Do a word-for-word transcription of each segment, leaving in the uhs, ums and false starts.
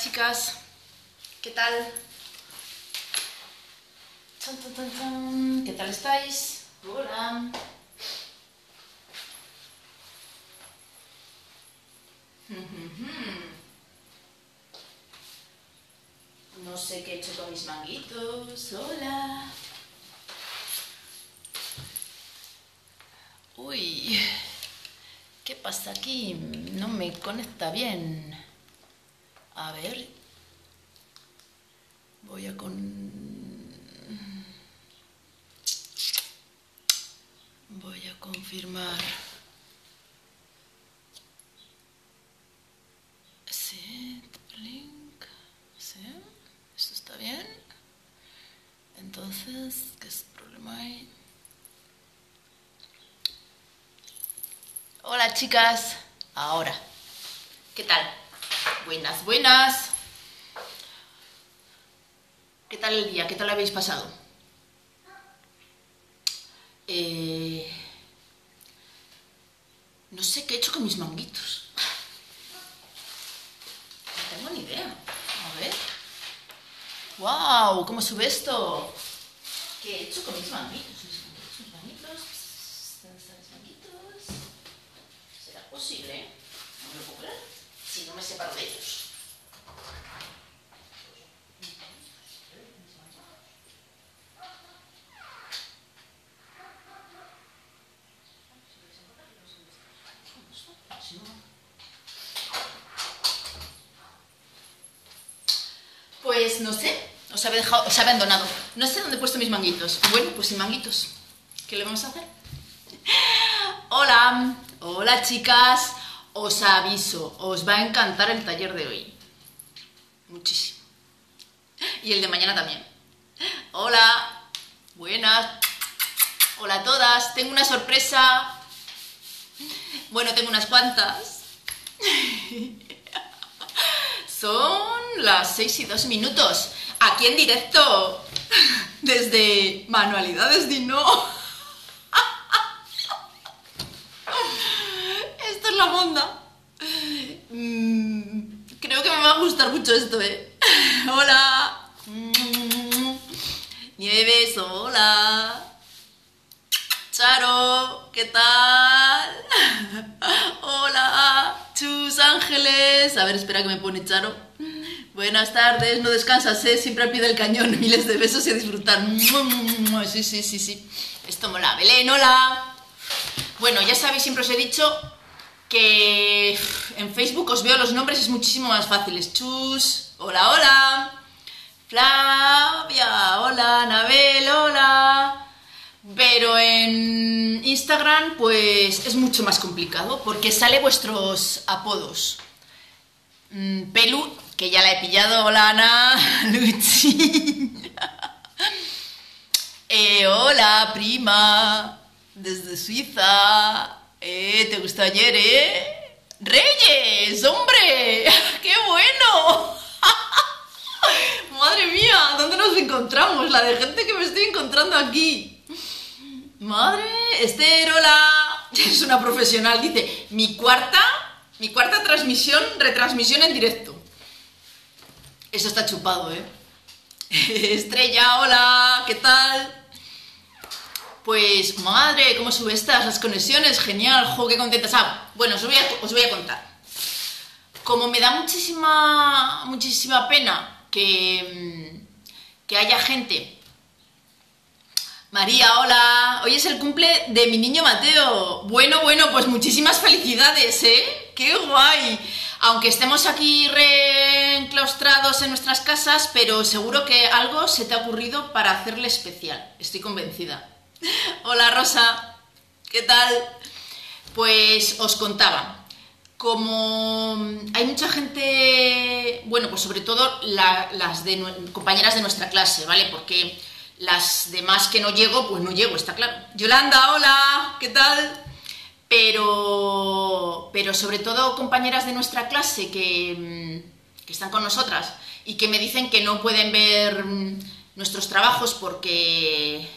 chicas, ¿qué tal? Chan, chan, chan, chan. ¿Qué tal estáis? Hola. No sé qué he hecho con mis manguitos. Hola. Uy, ¿qué pasa aquí? No me conecta bien. A ver. Voy a con... Voy a confirmar. Sí, link. Sí, esto está bien. Entonces, ¿qué problema hay? Hola chicas, ahora. ¿Qué tal? Buenas, buenas. ¿Qué tal el día? ¿Qué tal habéis pasado? Eh... No sé qué he hecho con mis manguitos. No tengo ni idea. A ver. ¡Wow! ¿Cómo sube esto? ¿Qué he hecho con mis manguitos? Mis manguitos, mis manguitos. ¿Dónde están mis manguitos? ¿Será posible? No me lo puedo creer. Si no me separo de ellos. Pues no sé, os había dejado, os había abandonado. No sé dónde he puesto mis manguitos. Bueno, pues sin manguitos. ¿Qué le vamos a hacer? Hola, hola chicas. Os aviso, os va a encantar el taller de hoy. Muchísimo. Y el de mañana también. Hola, buenas. Hola a todas. Tengo una sorpresa. Bueno, tengo unas cuantas. Son las seis y dos minutos. Aquí en directo. Desde Manualidades Dino. Esto es la monda. Creo que me va a gustar mucho esto, ¿eh? Hola. Nieves, hola. Charo, ¿qué tal? Hola. Chus, Ángeles. A ver, espera que me pone Charo. Buenas tardes, no descansas, ¿eh? Siempre al pie del cañón. Miles de besos y a disfrutar. Sí, sí, sí, sí. Esto mola. Belén, hola. Bueno, ya sabéis, siempre os he dicho que en Facebook os veo los nombres, es muchísimo más fácil. Chus, hola, hola. Flavia, hola. Anabel, hola. Pero en Instagram pues es mucho más complicado porque sale vuestros apodos. Mm, Pelu, que ya la he pillado. Hola Ana. Luchi. eh, hola prima. Desde Suiza. Eh, ¿te gustó ayer, eh? Reyes, hombre. ¡Qué bueno! Madre mía, ¿dónde nos encontramos? La de gente que me estoy encontrando aquí. Madre, Esther, hola. Es una profesional, dice, mi cuarta, mi cuarta transmisión, retransmisión en directo. Eso está chupado, ¿eh? Estrella, hola, ¿qué tal? Pues, madre, ¿cómo sube estas? Las conexiones, genial, jo, qué contentas. Ah, bueno, os voy a, os voy a contar. Como me da muchísima, muchísima pena que, que haya gente... María, hola. Hoy es el cumple de mi niño Mateo. Bueno, bueno, pues muchísimas felicidades, ¿eh? ¡Qué guay! Aunque estemos aquí reenclaustrados en nuestras casas, pero seguro que algo se te ha ocurrido para hacerle especial. Estoy convencida. Hola, Rosa. ¿Qué tal? Pues os contaba. Como hay mucha gente, bueno, pues sobre todo la, las de, compañeras de nuestra clase, ¿vale? Porque... las demás que no llego, pues no llego, está claro. Yolanda, hola, ¿qué tal? Pero, pero sobre todo compañeras de nuestra clase que, que están con nosotras y que me dicen que no pueden ver nuestros trabajos porque,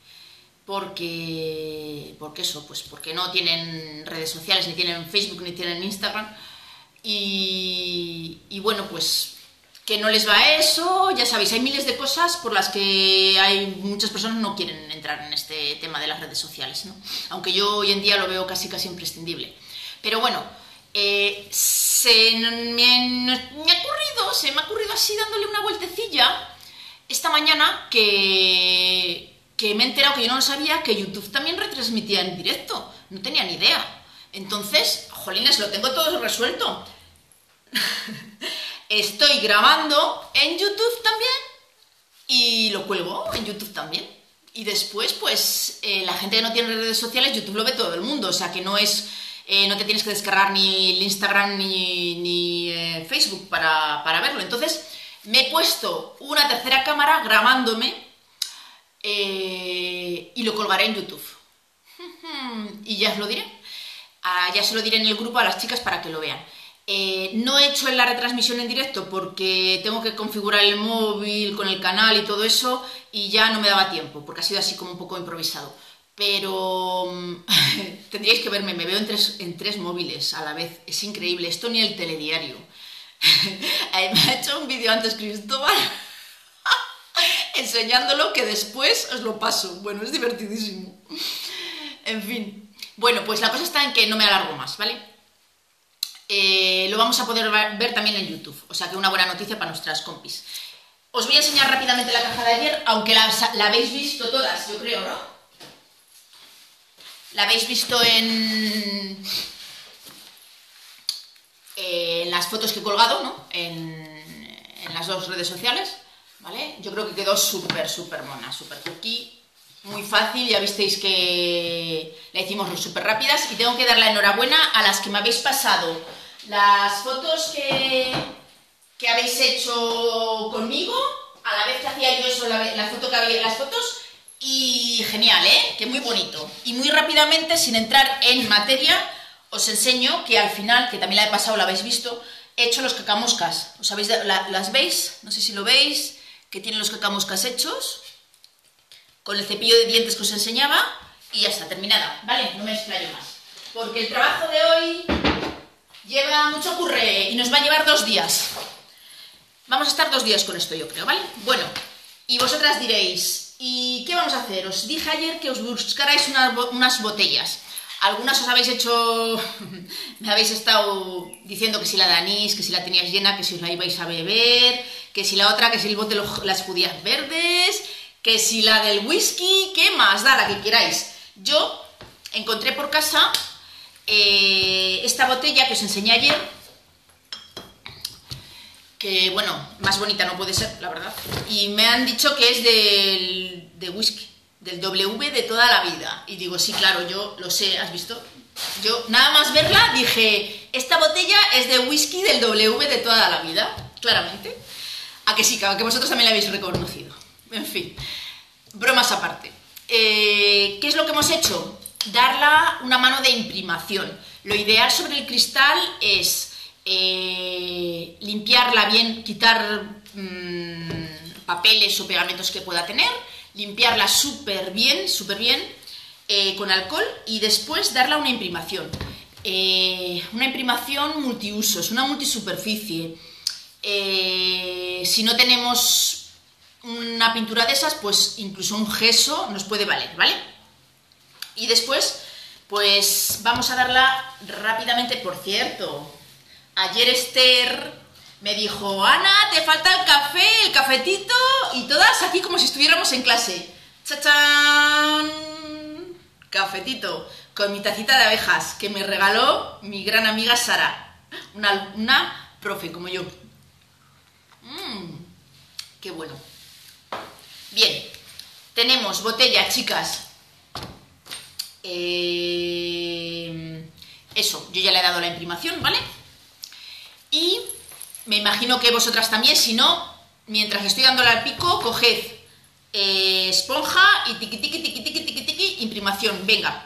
porque, porque eso, pues porque no tienen redes sociales, ni tienen Facebook, ni tienen Instagram. Y, y bueno, pues que no les va eso, ya sabéis, hay miles de cosas por las que hay muchas personas no quieren entrar en este tema de las redes sociales, ¿no? Aunque yo hoy en día lo veo casi casi imprescindible. Pero bueno, eh, se me, me ha ocurrido, se me ha ocurrido así dándole una vueltecilla esta mañana que, que me he enterado, que yo no lo sabía, que YouTube también retransmitía en directo, no tenía ni idea. Entonces, jolines, lo tengo todo resuelto. Estoy grabando en YouTube también y lo cuelgo en YouTube también. Y después, pues, eh, la gente que no tiene redes sociales, YouTube lo ve todo el mundo. O sea, que no es, eh, no te tienes que descargar ni el Instagram ni, ni eh, Facebook para, para verlo. Entonces, me he puesto una tercera cámara grabándome eh, y lo colgaré en YouTube. Y ya os lo diré. Ah, ya se lo diré en el grupo a las chicas para que lo vean. Eh, no he hecho la retransmisión en directo porque tengo que configurar el móvil con el canal y todo eso y ya no me daba tiempo porque ha sido así como un poco improvisado. Pero tendríais que verme, me veo en tres, en tres móviles a la vez, es increíble, esto ni el telediario. Me ha hecho un vídeo antes Cristóbal enseñándolo que después os lo paso, bueno, es divertidísimo. En fin, bueno, pues la cosa está en que no me alargo más, ¿vale? Eh, lo vamos a poder ver también en YouTube, o sea que una buena noticia para nuestras compis. Os voy a enseñar rápidamente la caja de ayer, aunque la, la habéis visto todas, yo creo, ¿no? La habéis visto en, eh, en las fotos que he colgado, ¿no? En, en las dos redes sociales, ¿vale? Yo creo que quedó súper, súper mona, súper cookie. Muy fácil, ya visteis que la hicimos súper rápidas y tengo que dar la enhorabuena a las que me habéis pasado las fotos que, que habéis hecho conmigo, a la vez que hacía yo eso, la, la foto que había, las fotos, y genial, ¿eh? Que muy bonito. Y muy rápidamente, sin entrar en materia, os enseño que al final, que también la he pasado, la habéis visto, he hecho los cacamoscas. ¿Os habéis, la, ¿Las veis? No sé si lo veis, que tienen los cacamoscas hechos con el cepillo de dientes que os enseñaba y ya está, terminada, ¿vale? No me explayo más. Porque el trabajo de hoy lleva mucho curre y nos va a llevar dos días. Vamos a estar dos días con esto, yo creo, ¿vale? Bueno, y vosotras diréis, ¿y qué vamos a hacer? Os dije ayer que os buscarais una, unas botellas. Algunas os habéis hecho... me habéis estado diciendo que si la de anís, que si la teníais llena, que si os la ibais a beber, que si la otra, que si el bote, las judías verdes... que si la del whisky, ¿qué más da? La que queráis. Yo encontré por casa eh, esta botella que os enseñé ayer, que, bueno, más bonita no puede ser, la verdad, y me han dicho que es del, de whisky, del W de toda la vida, y digo, sí, claro, yo lo sé, ¿has visto? Yo, nada más verla, dije, esta botella es de whisky del W de toda la vida, claramente. A que sí, que vosotros también la habéis reconocido. En fin, bromas aparte. Eh, ¿Qué es lo que hemos hecho? Darla una mano de imprimación. Lo ideal sobre el cristal es eh, limpiarla bien, quitar mmm, papeles o pegamentos que pueda tener, limpiarla súper bien, súper bien, eh, con alcohol y después darla una imprimación. Eh, una imprimación multiusos, una multisuperficie. Eh, si no tenemos una pintura de esas, pues incluso un gesso nos puede valer, ¿vale? Y después, pues vamos a darla rápidamente. Por cierto, ayer Esther me dijo, Ana, te falta el café, el cafetito, y todas aquí como si estuviéramos en clase. ¡Chachán! Cafetito, con mi tacita de abejas, que me regaló mi gran amiga Sara, una, una profe como yo. Mmm, qué bueno. Bien, tenemos botella, chicas. Eh, eso, yo ya le he dado la imprimación, ¿vale? Y me imagino que vosotras también, si no, mientras estoy dándole al pico, coged eh, esponja y tiqui, tiqui, tiqui, tiqui, tiqui, tiqui, imprimación, venga.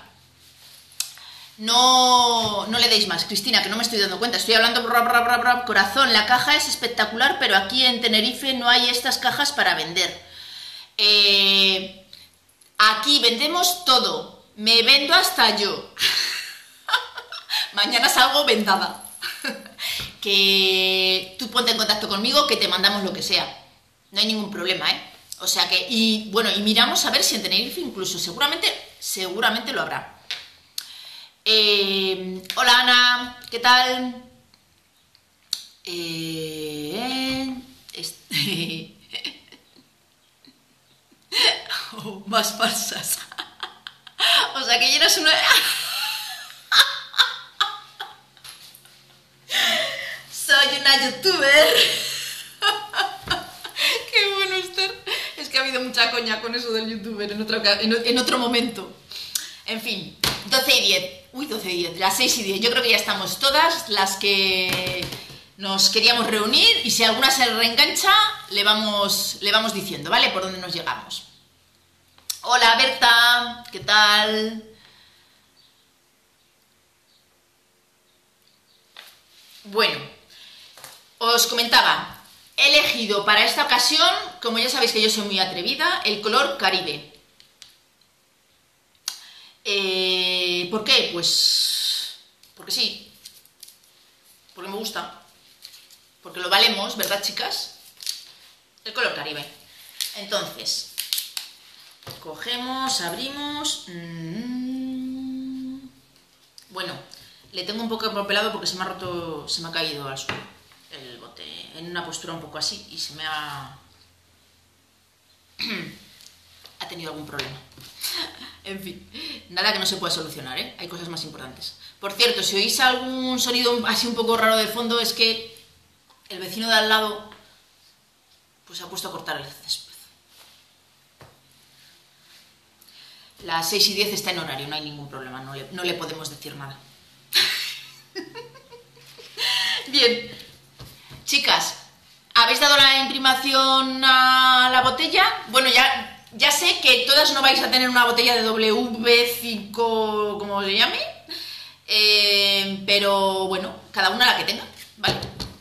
No, no le deis más, Cristina, que no me estoy dando cuenta, estoy hablando, bra, bra, bra, bra, corazón, la caja es espectacular, pero aquí en Tenerife no hay estas cajas para vender. Eh, aquí vendemos todo, me vendo hasta yo. Mañana salgo vendada. que tú ponte en contacto conmigo, que te mandamos lo que sea. No hay ningún problema, ¿eh? O sea que, y bueno, y miramos a ver si en Tenerife incluso, seguramente, seguramente lo habrá. Eh, hola Ana, ¿qué tal? Eh, este... oh, más falsas. O sea que ya eras una... Soy una youtuber. Qué bueno, Esther. Es que ha habido mucha coña con eso del youtuber en otro, en, en otro momento. En fin, doce y diez. Uy, doce y diez, las seis y diez. Yo creo que ya estamos todas las que nos queríamos reunir y si alguna se reengancha, le vamos, le vamos diciendo, ¿vale? Por dónde nos llegamos. Hola Berta, ¿qué tal? Bueno, os comentaba, he elegido para esta ocasión, como ya sabéis que yo soy muy atrevida, el color Caribe. Eh, ¿Por qué? Pues porque sí, porque me gusta, porque lo valemos, ¿verdad, chicas? El color Caribe. Entonces, cogemos, abrimos... Mmm, bueno, le tengo un poco empapelado porque se me ha roto, se me ha caído al suelo el bote, en una postura un poco así y se me ha... ha tenido algún problema. En fin, nada que no se pueda solucionar, ¿eh? Hay cosas más importantes. Por cierto, si oís algún sonido así un poco raro de fondo, es que el vecino de al lado pues se ha puesto a cortar el césped. Las seis y diez está en horario, no hay ningún problema, no le, no le podemos decir nada. Bien, chicas, ¿habéis dado la imprimación a la botella? Bueno, ya... Ya sé que todas no vais a tener una botella de W cinco, como se llame, eh, pero bueno, cada una la que tenga, ¿vale?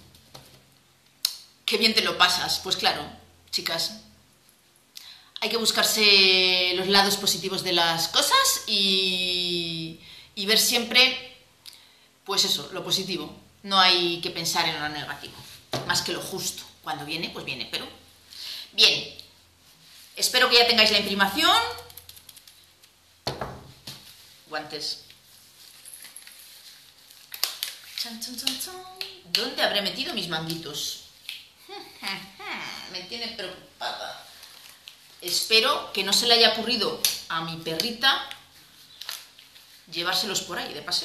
Qué bien te lo pasas. Pues claro, chicas, hay que buscarse los lados positivos de las cosas y, y ver siempre, pues eso, lo positivo. No hay que pensar en lo negativo, más que lo justo. Cuando viene, pues viene, pero... Bien. Espero que ya tengáis la imprimación. Guantes. Chan, chan, chan, chan. ¿Dónde habré metido mis manguitos? Me tiene preocupada. Espero que no se le haya ocurrido a mi perrita llevárselos por ahí de paseo.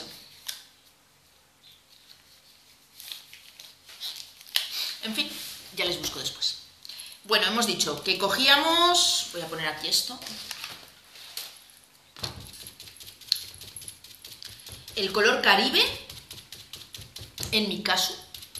En fin, ya les busco después. Bueno, hemos dicho que cogíamos, voy a poner aquí esto, el color Caribe, en mi caso,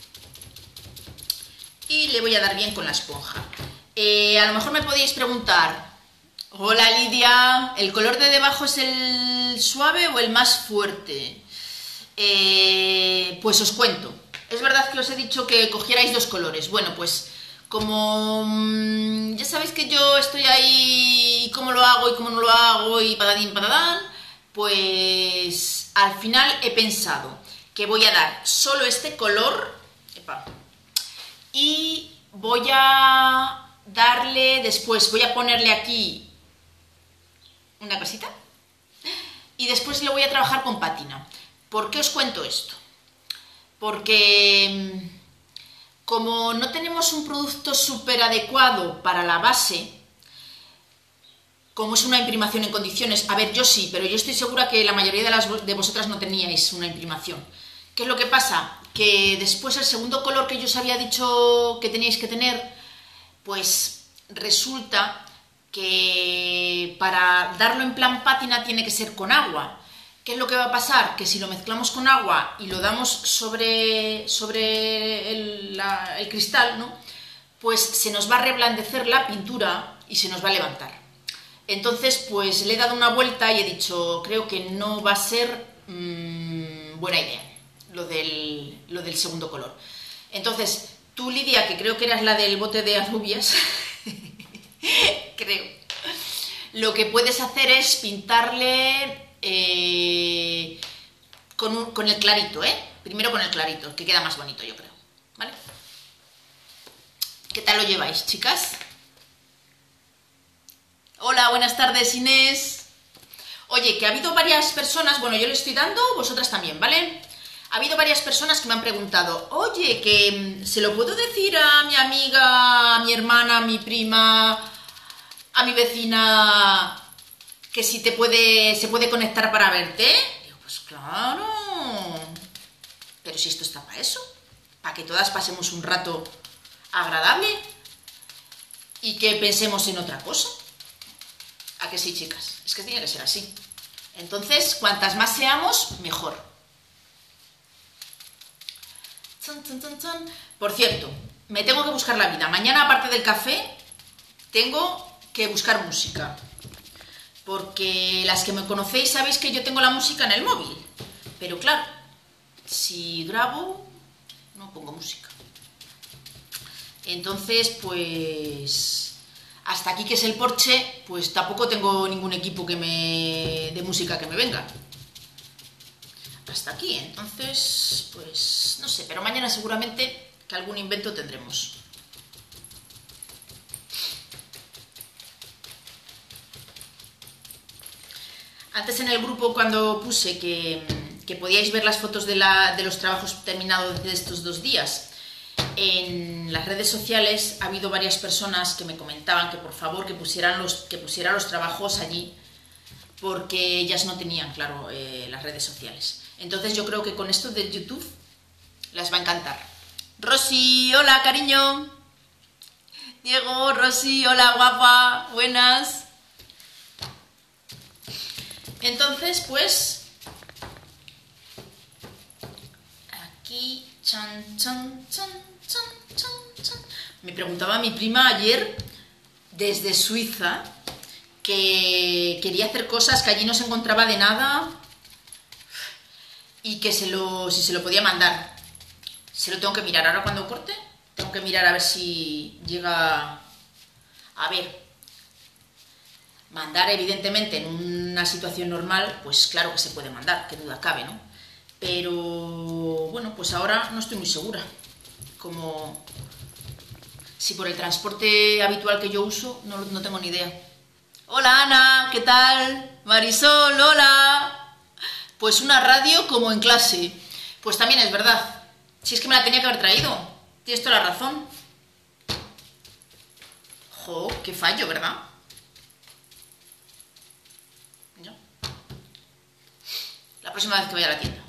y le voy a dar bien con la esponja. Eh, a lo mejor me podéis preguntar, hola Lidia, ¿el color de debajo es el suave o el más fuerte? Eh, pues os cuento, es verdad que os he dicho que cogierais dos colores, bueno pues... Como mmm, ya sabéis que yo estoy ahí, cómo lo hago y cómo no lo hago y patadín patadán, pues al final he pensado que voy a dar solo este color epa, y voy a darle después, voy a ponerle aquí una casita y después lo voy a trabajar con pátina. ¿Por qué os cuento esto? Porque... como no tenemos un producto súper adecuado para la base, como es una imprimación en condiciones, a ver, yo sí, pero yo estoy segura que la mayoría de, las, de vosotras no teníais una imprimación. ¿Qué es lo que pasa? Que después el segundo color que yo os había dicho que teníais que tener, pues resulta que para darlo en plan pátina tiene que ser con agua. ¿Qué es lo que va a pasar? Que si lo mezclamos con agua y lo damos sobre, sobre el, la, el cristal, ¿no? Pues se nos va a reblandecer la pintura y se nos va a levantar. Entonces, pues le he dado una vuelta y he dicho, creo que no va a ser mmm, buena idea lo del, lo del segundo color. Entonces, tú, Lidia, que creo que eras la del bote de alubias, creo, lo que puedes hacer es pintarle... Eh, con, un, con el clarito, ¿eh? Primero con el clarito, que queda más bonito, yo creo, ¿vale? ¿Qué tal lo lleváis, chicas? Hola, buenas tardes, Inés. Oye, que ha habido varias personas, bueno, yo le estoy dando, vosotras también, ¿vale? Ha habido varias personas que me han preguntado, oye, que ¿se lo puedo decir a mi amiga, a mi hermana, a mi prima, a mi vecina, que si te puede, se puede conectar para verte? Digo, pues claro, pero si esto está para eso, para que todas pasemos un rato agradable y que pensemos en otra cosa. ¿A que sí, chicas? Es que tiene que ser así. Entonces, cuantas más seamos, mejor. Por cierto, me tengo que buscar la vida. Mañana, aparte del café, tengo que buscar música. Porque las que me conocéis sabéis que yo tengo la música en el móvil. Pero claro, si grabo, no pongo música. Entonces, pues... hasta aquí que es el porche, pues tampoco tengo ningún equipo que me de música que me venga. Hasta aquí, entonces, pues no sé, pero mañana seguramente que algún invento tendremos. Antes en el grupo cuando puse que, que podíais ver las fotos de, la, de los trabajos terminados de estos dos días, en las redes sociales ha habido varias personas que me comentaban que por favor que pusieran los, que pusiera los trabajos allí porque ellas no tenían, claro, eh, las redes sociales. Entonces yo creo que con esto de YouTube les va a encantar. Rosy, hola cariño. Diego, Rosy, hola guapa, buenas. Entonces pues aquí chan chan chan chan chan chan. Me preguntaba mi prima ayer desde Suiza que quería hacer cosas que allí no se encontraba de nada y que se lo, si se lo podía mandar. Se lo tengo que mirar ahora cuando corte. Tengo que mirar a ver si llega a ver. Mandar, evidentemente, en una situación normal, pues claro que se puede mandar, qué duda cabe, ¿no? Pero, bueno, pues ahora no estoy muy segura. Como si por el transporte habitual que yo uso, no, no tengo ni idea. Hola Ana, ¿qué tal? Marisol, hola. Pues una radio como en clase. Pues también es verdad. Si es que me la tenía que haber traído. Tienes toda la razón. Jo, qué fallo, ¿verdad? ¿Ya? La próxima vez que vaya a la tienda.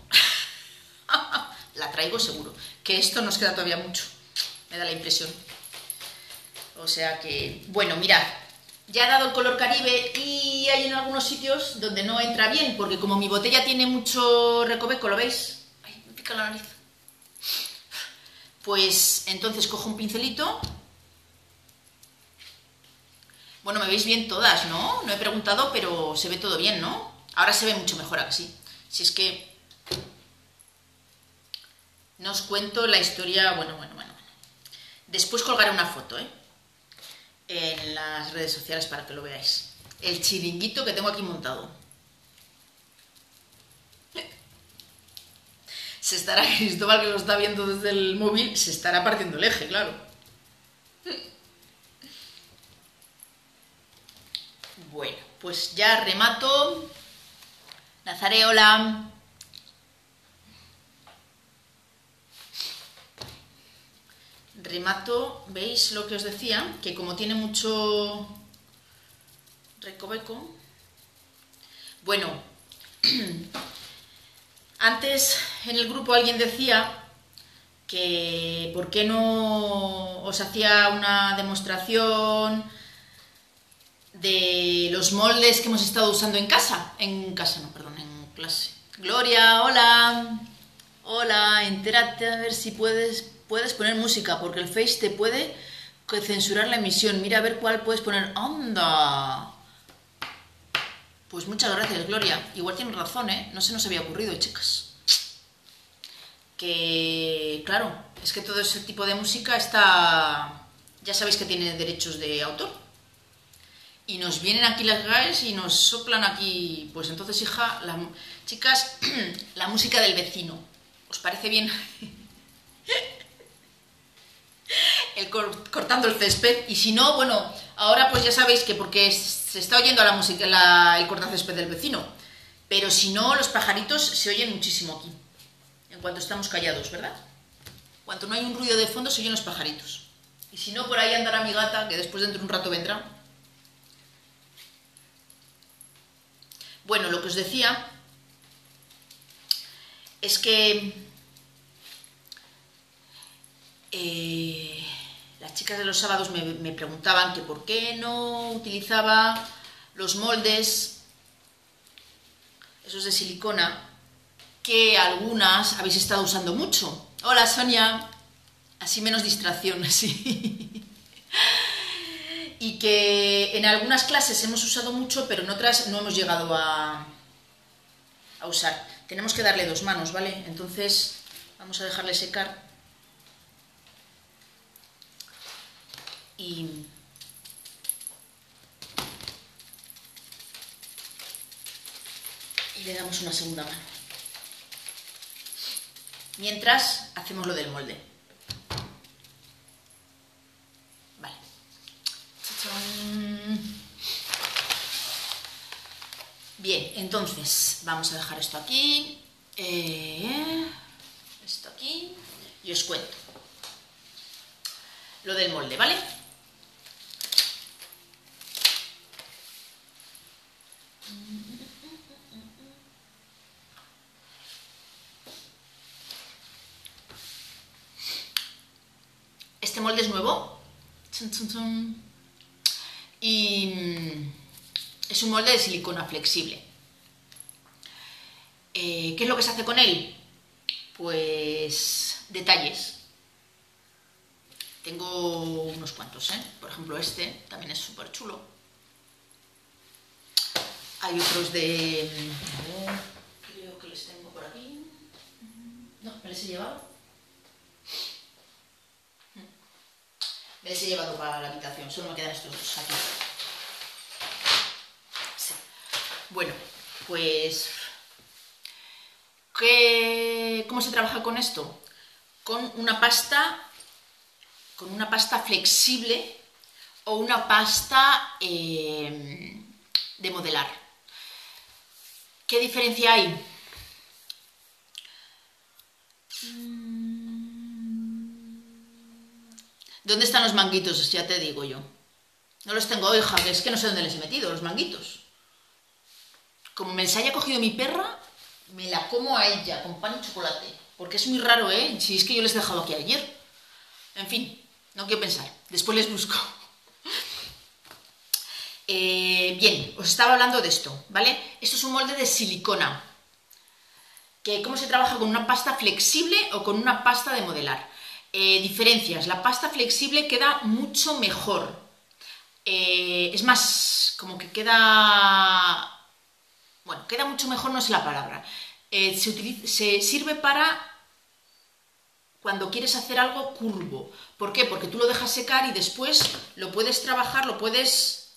La traigo seguro. Que esto nos queda todavía mucho. Me da la impresión. O sea que... Bueno, mirad. Ya he dado el color Caribe y hay en algunos sitios donde no entra bien, porque como mi botella tiene mucho recoveco, ¿lo veis? Ay, me pica la nariz. Pues entonces cojo un pincelito. Bueno, me veis bien todas, ¿no? No he preguntado, pero se ve todo bien, ¿no? Ahora se ve mucho mejor así. Si es que... No os cuento la historia... Bueno, bueno, bueno. Después colgaré una foto, ¿eh? En las redes sociales para que lo veáis. El chiringuito que tengo aquí montado. Se estará, Cristóbal, que lo está viendo desde el móvil, se estará partiendo el eje, claro. Bueno, pues ya remato. Nazaré, hola. Remato, ¿veis lo que os decía? Que como tiene mucho recoveco... Bueno, antes en el grupo alguien decía que por qué no os hacía una demostración de los moldes que hemos estado usando en casa. En casa, no, perdón, en clase. Gloria, hola. Hola, entérate a ver si puedes... Puedes poner música, porque el Face te puede censurar la emisión. Mira a ver cuál puedes poner. ¡Anda! Pues muchas gracias, Gloria. Igual tienes razón, ¿eh? No se nos había ocurrido, chicas. Que, claro, es que todo ese tipo de música está... Ya sabéis que tiene derechos de autor. y nos vienen aquí las gaes y nos soplan aquí. Pues entonces, hija, la, chicas, la música del vecino. ¿Os parece bien? El cor cortando el césped. Y si no, bueno, ahora pues ya sabéis que porque se está oyendo la música, la, el cortacésped del vecino. Pero si no, los pajaritos se oyen muchísimo aquí. En cuanto estamos callados, ¿verdad? Cuando no hay un ruido de fondo, se oyen los pajaritos. Y si no, por ahí andará mi gata, que después dentro de un rato vendrá. Bueno, lo que os decía es que eh, las chicas de los sábados me, me preguntaban que por qué no utilizaba los moldes, esos de silicona, que algunas habéis estado usando mucho. Hola, Sonia. Así menos distracción, así. Y que en algunas clases hemos usado mucho, pero en otras no hemos llegado a, a usar. Tenemos que darle dos manos, ¿vale? Entonces vamos a dejarle secar. Y... y le damos una segunda mano. Mientras hacemos lo del molde. Vale. Bien, entonces vamos a dejar esto aquí, eh, esto aquí, y os cuento lo del molde, ¿vale? Este molde es nuevo y es un molde de silicona flexible. Eh, ¿Qué es lo que se hace con él? Pues detalles. Tengo unos cuantos, ¿eh? Por ejemplo, este también es súper chulo. Hay otros de... creo que les tengo por aquí. No, me les he llevado. Me les he llevado para la habitación, solo me quedan estos dos aquí. Sí. Bueno, pues... ¿qué, ¿cómo se trabaja con esto? Con una pasta, con una pasta flexible o una pasta eh, de modelar. ¿Qué diferencia hay? ¿Dónde están los manguitos? Ya te digo yo. No los tengo, hija, que es que no sé dónde les he metido, los manguitos. Como me les haya cogido mi perra, me la como a ella, con pan y chocolate. Porque es muy raro, ¿eh? Si es que yo les he dejado aquí ayer. En fin, no quiero pensar. Después les busco. Eh, bien, os estaba hablando de esto, ¿vale? Esto es un molde de silicona. Que, ¿cómo se trabaja con una pasta flexible o con una pasta de modelar? Eh, diferencias. La pasta flexible queda mucho mejor. Eh, es más, como que queda... Bueno, queda mucho mejor, no es la palabra. Eh, se, utiliza, se sirve para cuando quieres hacer algo curvo. ¿Por qué? Porque tú lo dejas secar y después lo puedes trabajar, lo puedes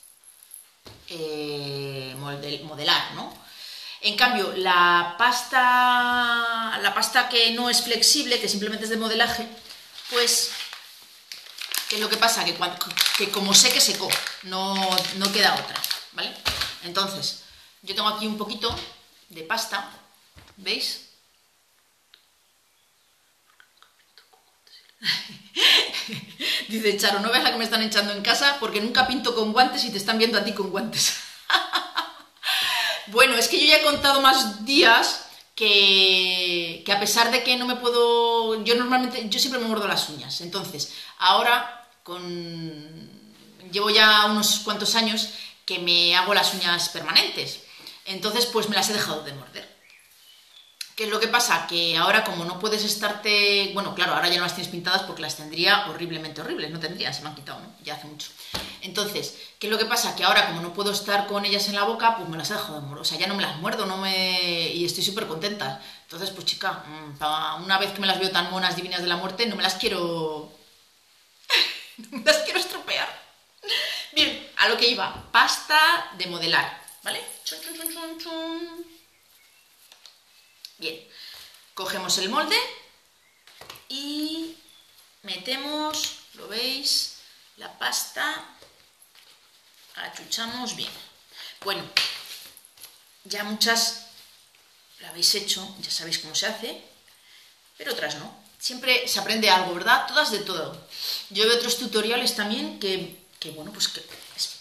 eh, model, modelar, ¿no? En cambio, la pasta, la pasta que no es flexible, que simplemente es de modelaje, pues, ¿qué es lo que pasa? Que, cuando, que como seque, secó, no, no queda otra, ¿vale? Entonces, yo tengo aquí un poquito de pasta, ¿veis? Dice Charo, no veas la que me están echando en casa porque nunca pinto con guantes y te están viendo a ti con guantes. Bueno, es que yo ya he contado más días que, que a pesar de que no me puedo... Yo normalmente, yo siempre me muerdo las uñas. Entonces, ahora, con llevo ya unos cuantos años que me hago las uñas permanentes. Entonces, pues me las he dejado de morder. ¿Qué es lo que pasa? Que ahora, como no puedes estarte... Bueno, claro, ahora ya no las tienes pintadas porque las tendría horriblemente horribles. No tendría, se me han quitado, ¿no? Ya hace mucho. Entonces, ¿qué es lo que pasa? Que ahora, como no puedo estar con ellas en la boca, pues me las he dejado de morder. O sea, ya no me las muerdo, no me... y estoy súper contenta. Entonces, pues chica, una vez que me las veo tan monas, divinas de la muerte, no me las quiero... no me las quiero estropear. Bien, a lo que iba, pasta de modelar, ¿vale? Chun, chun, chun, chun, chun. Bien, cogemos el molde y metemos, ¿lo veis? La pasta, achuchamos bien. Bueno, ya muchas lo habéis hecho, ya sabéis cómo se hace, pero otras no. Siempre se aprende algo, ¿verdad? Todas de todo. Yo veo otros tutoriales también que, que bueno, pues que... Es...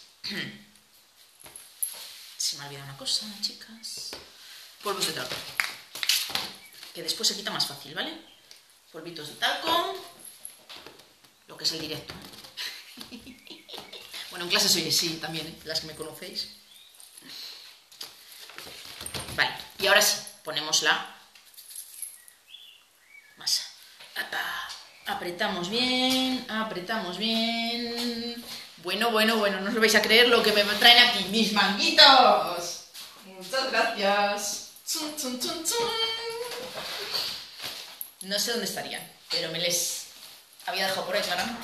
Se me ha olvidado una cosa, chicas. Polvos de talco. Que después se quita más fácil, ¿vale? Polvitos de talco. Lo que es el directo. Bueno, en clase soy así también, ¿eh? Las que me conocéis. Vale, y ahora sí, ponemos la masa. Apretamos bien, apretamos bien. Bueno, bueno, bueno, no os lo vais a creer lo que me traen aquí, mis manguitos. Muchas gracias. Chun, chun, chun, chun. No sé dónde estarían, pero me les había dejado por ahí claramente.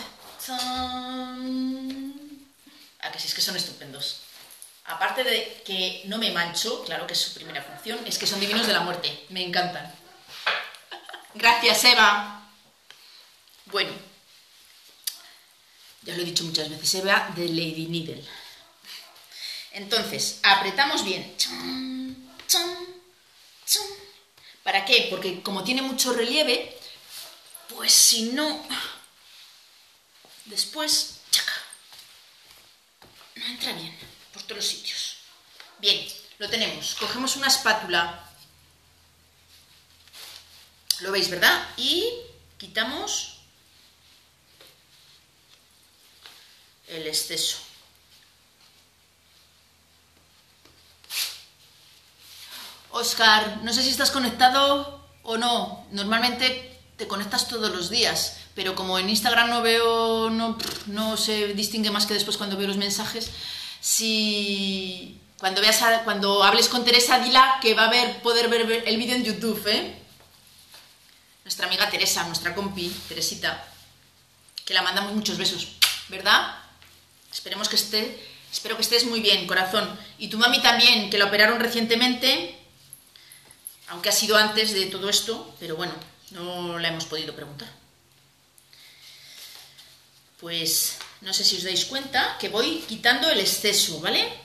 Ah, que sí, es que son estupendos. Aparte de que no me mancho, claro que es su primera función, es que son divinos de la muerte, me encantan. Gracias, Eva. Bueno, ya lo he dicho muchas veces, Eva de Lady Needle. Entonces, apretamos bien. ¿Para qué? Porque como tiene mucho relieve, pues si no, después, chaca, no entra bien por todos los sitios. Bien, lo tenemos. Cogemos una espátula. Lo veis, ¿verdad? Y quitamos el exceso. Óscar, no sé si estás conectado o no. Normalmente te conectas todos los días, pero como en Instagram no veo, no, no se distingue más que después cuando veo los mensajes. Si cuando veas a, cuando hables con Teresa, dila que va a ver, poder ver el vídeo en YouTube, ¿eh? Nuestra amiga Teresa, nuestra compi, Teresita, que la mandamos muchos besos, ¿verdad? Esperemos que esté, espero que estés muy bien, corazón. Y tu mami también, que la operaron recientemente, aunque ha sido antes de todo esto, pero bueno, no la hemos podido preguntar. Pues no sé si os dais cuenta que voy quitando el exceso, ¿vale?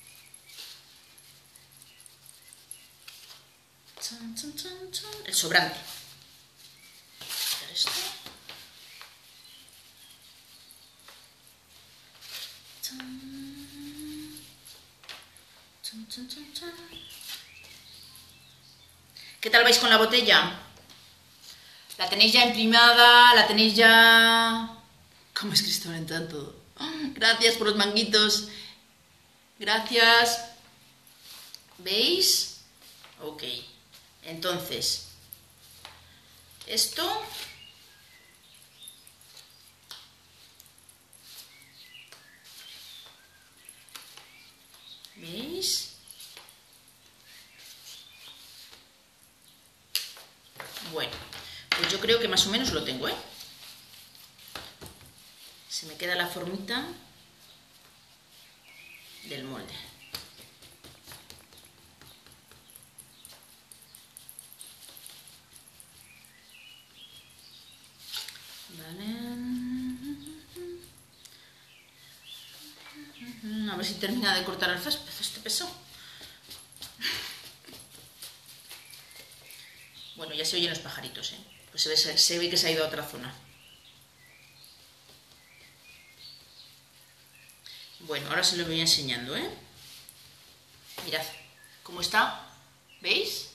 El sobrante. Esto. ¿Qué tal vais con la botella? ¿La tenéis ya imprimada? ¿La tenéis ya...? ¿Cómo es Cristóbal en tanto? Gracias por los manguitos. Gracias. ¿Veis? Ok. Entonces, esto... ¿Veis? Bueno, pues yo creo que más o menos lo tengo, ¿eh? Se me queda la formita del molde. Vale. A ver si termina de cortar el césped este peso. Bueno, ya se oyen los pajaritos, ¿eh? Pues se ve, se ve que se ha ido a otra zona. Bueno, ahora se lo voy enseñando, ¿eh? Mirad cómo está. ¿Veis?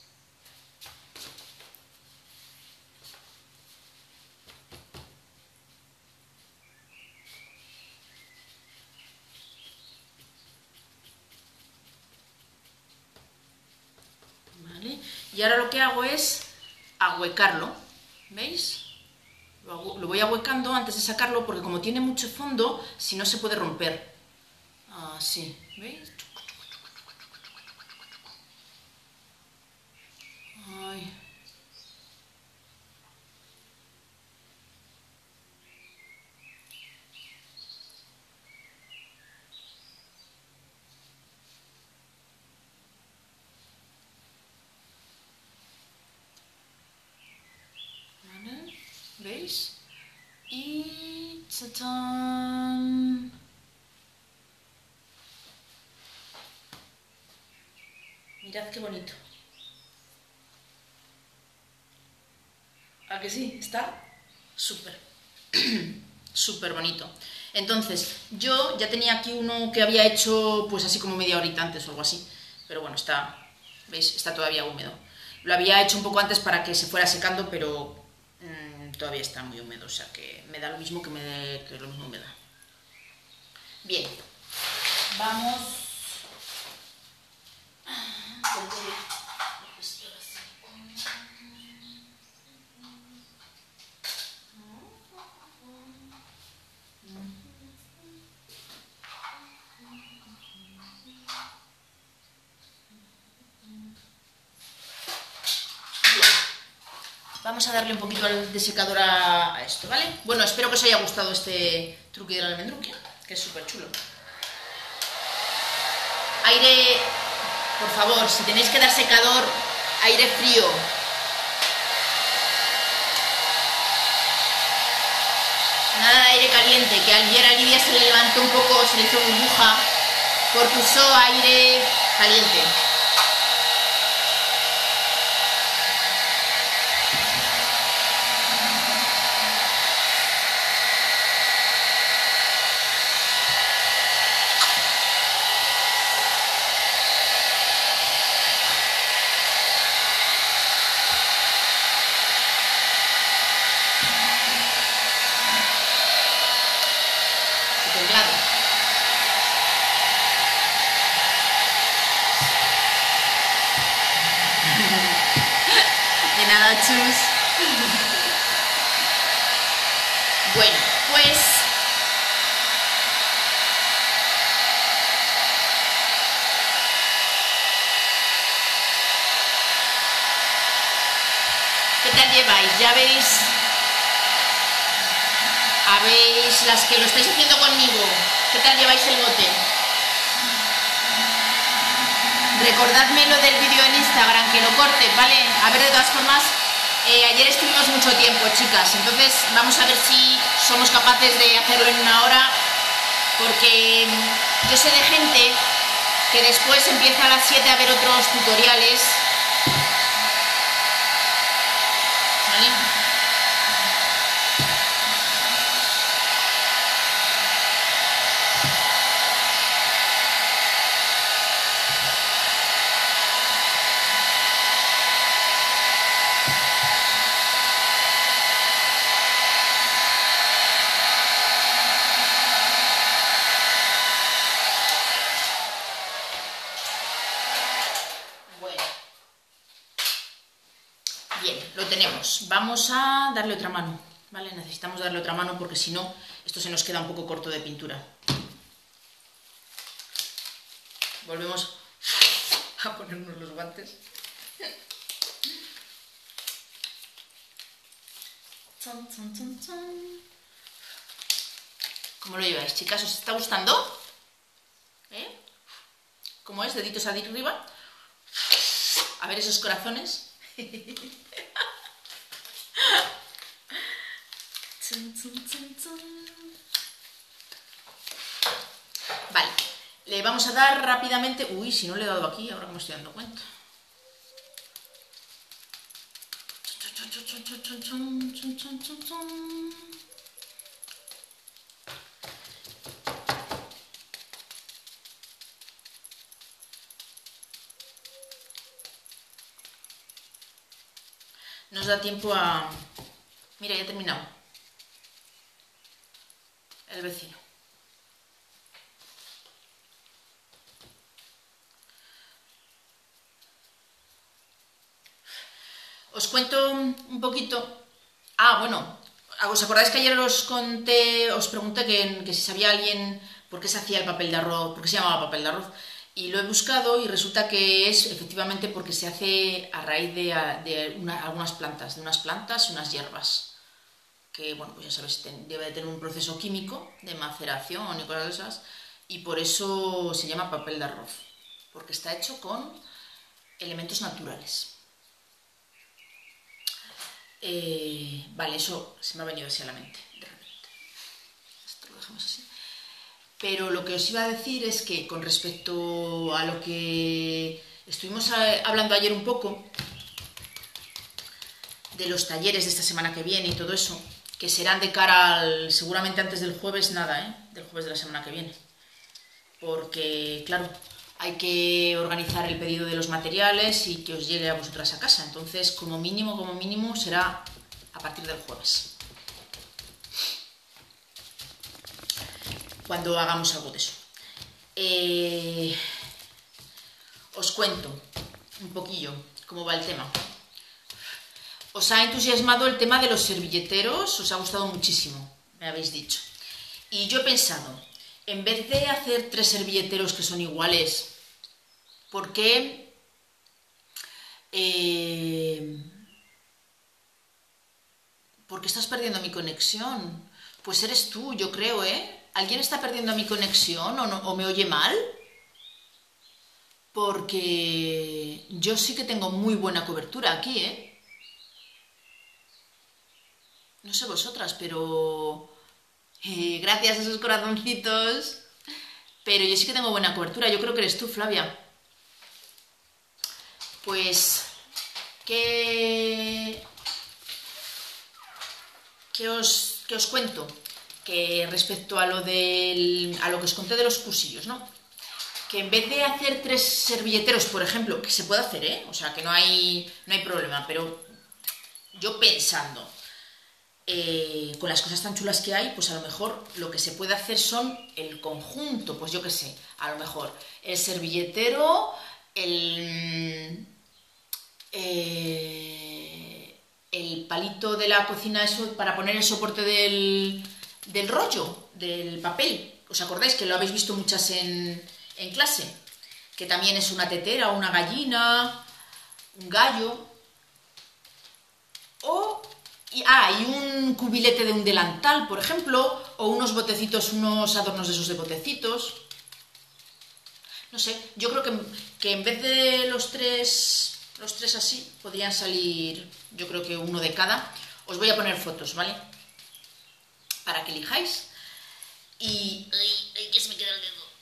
Vale. Y ahora lo que hago es ahuecarlo. ¿Veis? Lo, lo voy ahuecando antes de sacarlo porque como tiene mucho fondo, si no se puede romper. Así, ¿veis? Ay. ¿Veis? Y... ¡Chachán! Mirad qué bonito. ¿A que sí? Está súper, súper bonito. Entonces, yo ya tenía aquí uno que había hecho pues así como media horita antes o algo así. Pero bueno, está, ¿veis? Está todavía húmedo. Lo había hecho un poco antes para que se fuera secando, pero mmm, todavía está muy húmedo. O sea que me da lo mismo que, me dé, que lo mismo me da. Bien. Vamos... Vamos a darle un poquito al desecador a, a esto, ¿vale? Bueno, espero que os haya gustado este truqui de la almendruquia, que es súper chulo. Aire, por favor, si tenéis que dar secador, aire frío. Nada de aire caliente, que ayer a Lidia se le levantó un poco, se le hizo burbuja, porque usó aire caliente. De nada, chus. Bueno, pues ¿qué tal lleváis? Ya veis, habéis las que lo estáis haciendo conmigo, ¿qué tal lleváis el bote? Recordadme lo del vídeo en Instagram, que lo corte, ¿vale? A ver, de todas formas, eh, ayer estuvimos mucho tiempo, chicas, entonces vamos a ver si somos capaces de hacerlo en una hora, porque yo sé de gente que después empieza a las siete a ver otros tutoriales, ¿vale? Vamos a darle otra mano, ¿vale? Necesitamos darle otra mano porque si no, esto se nos queda un poco corto de pintura. Volvemos a ponernos los guantes. ¿Cómo lo lleváis, chicas? ¿Os está gustando? ¿Eh? ¿Cómo es? Deditos arriba. A ver esos corazones. Vale, le vamos a dar rápidamente... Uy, si no le he dado aquí, ahora que me estoy dando cuenta. Nos da tiempo a... Mira, ya he terminado. El vecino. Os cuento un poquito... Ah, bueno, ¿os acordáis que ayer os conté, os pregunté que, que si sabía alguien por qué se hacía el papel de arroz, por qué se llamaba papel de arroz? Y lo he buscado y resulta que es efectivamente porque se hace a raíz de, de una, algunas plantas, de unas plantas y unas hierbas. Que, bueno, pues ya sabéis, debe de tener un proceso químico de maceración y cosas de esas, y por eso se llama papel de arroz, porque está hecho con elementos naturales. Eh, vale, eso se me ha venido así a la mente, de repente. Esto lo dejamos así. Pero lo que os iba a decir es que con respecto a lo que estuvimos hablando ayer un poco, de los talleres de esta semana que viene y todo eso, que serán de cara al, seguramente antes del jueves, nada, ¿eh? Del jueves de la semana que viene. Porque, claro, hay que organizar el pedido de los materiales y que os llegue a vosotras a casa. Entonces, como mínimo, como mínimo, será a partir del jueves, cuando hagamos algo de eso. Eh, os cuento un poquillo cómo va el tema. Os ha entusiasmado el tema de los servilleteros, os ha gustado muchísimo, me habéis dicho. Y yo he pensado, en vez de hacer tres servilleteros que son iguales, ¿por qué eh, ¿por qué estás perdiendo mi conexión? Pues eres tú, yo creo, ¿eh? ¿Alguien está perdiendo mi conexión o, no, o me oye mal? Porque yo sí que tengo muy buena cobertura aquí, ¿eh? No sé vosotras, pero... Eh, gracias a esos corazoncitos. Pero yo sí que tengo buena cobertura. Yo creo que eres tú, Flavia. Pues... ¿Qué... ¿Qué os, qué os cuento? Que respecto a lo, del, a lo que os conté de los cursillos, ¿no? Que en vez de hacer tres servilleteros, por ejemplo, que se puede hacer, ¿eh? O sea, que no hay, no hay problema, pero yo pensando... Eh, con las cosas tan chulas que hay, pues a lo mejor lo que se puede hacer son el conjunto, pues yo qué sé, a lo mejor el servilletero, el, eh, el palito de la cocina, eso para poner el soporte del, del rollo, del papel. ¿Os acordáis que lo habéis visto muchas en, en clase? Que también es una tetera, una gallina, un gallo. O... Y, ah, y un cubilete de un delantal, por ejemplo, o unos botecitos, unos adornos de esos de botecitos. No sé, yo creo que, que en vez de los tres, los tres así, podrían salir, yo creo que uno de cada. Os voy a poner fotos, ¿vale? Para que elijáis. Y... Ay, ay, que se me queda el dedo.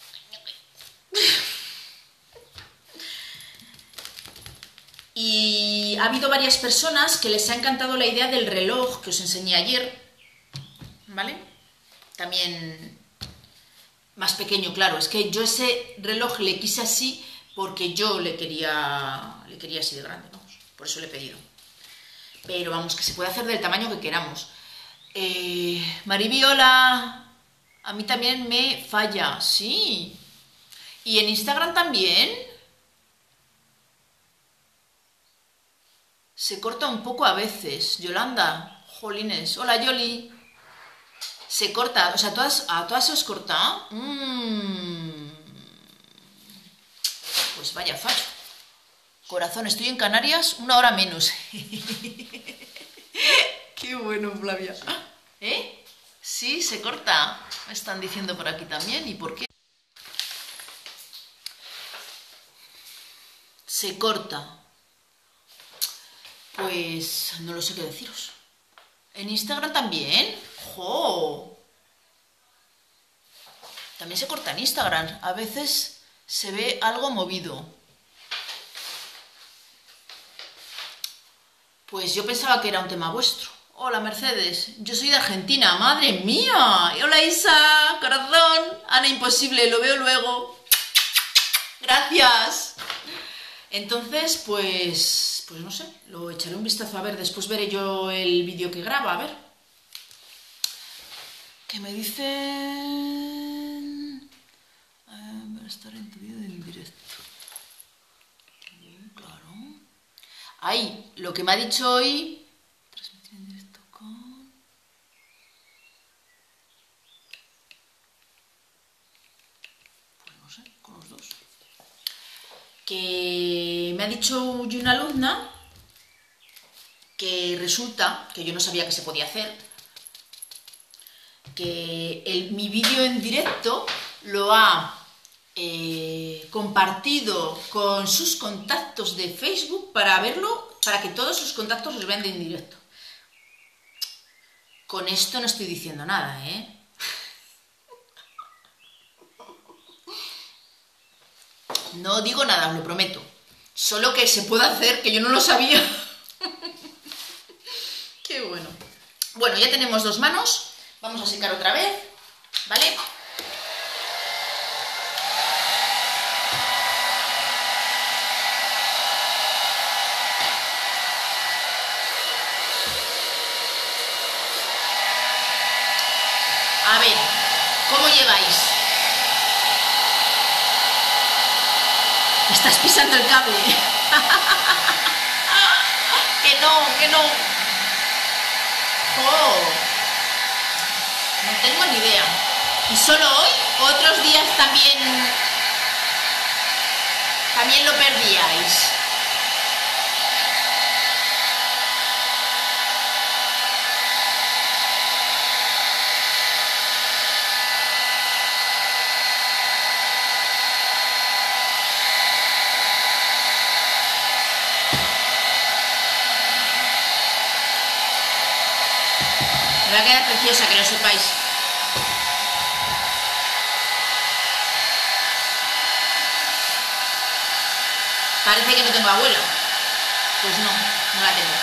Y ha habido varias personas que les ha encantado la idea del reloj que os enseñé ayer, ¿vale? También más pequeño, claro. Es que yo ese reloj le quise así porque yo le quería, le quería así de grande, vamos. Por eso le he pedido. Pero vamos, que se puede hacer del tamaño que queramos. Eh, Mariviola, a mí también me falla, sí. ¿Y en Instagram también? Se corta un poco a veces. Yolanda, jolines. Hola, Yoli. Se corta. O sea, ¿a todas, a todas se os corta? Mm. Pues vaya fallo. Corazón, estoy en Canarias una hora menos. Qué bueno, Flavia. ¿Eh? Sí, se corta. Me están diciendo por aquí también. ¿Y por qué? Se corta. Pues no lo sé qué deciros. ¿En Instagram también? ¡Jo! También se corta en Instagram. A veces se ve algo movido. Pues yo pensaba que era un tema vuestro. Hola, Mercedes. Yo soy de Argentina. ¡Madre mía! Hola, Isa. Corazón. Ana, imposible. Lo veo luego. Gracias. Entonces, pues... Pues no sé, lo echaré un vistazo a ver, después veré yo el vídeo que graba, a ver. ¿Qué me dicen? Para estar en tu vídeo en directo. Claro. Ay, lo que me ha dicho hoy... Transmitir en directo con... Pues no sé, con los dos. Que me ha dicho una alumna que resulta, que yo no sabía que se podía hacer, que el, mi vídeo en directo lo ha eh, compartido con sus contactos de Facebook para verlo para que todos sus contactos los vean de indirecto. Con esto no estoy diciendo nada, ¿eh? No digo nada, os lo prometo. Solo que se puede hacer, que yo no lo sabía. Qué bueno. Bueno, ya tenemos dos manos. Vamos a secar otra vez, ¿vale? A ver, ¿cómo lleváis? Estás pisando el cable. Que no, que no. Oh, no tengo ni idea. Y solo hoy, otros días también, también lo perdíais. Me va a quedar preciosa, que lo sepáis. Parece que no tengo abuela. Pues no, no la tengo.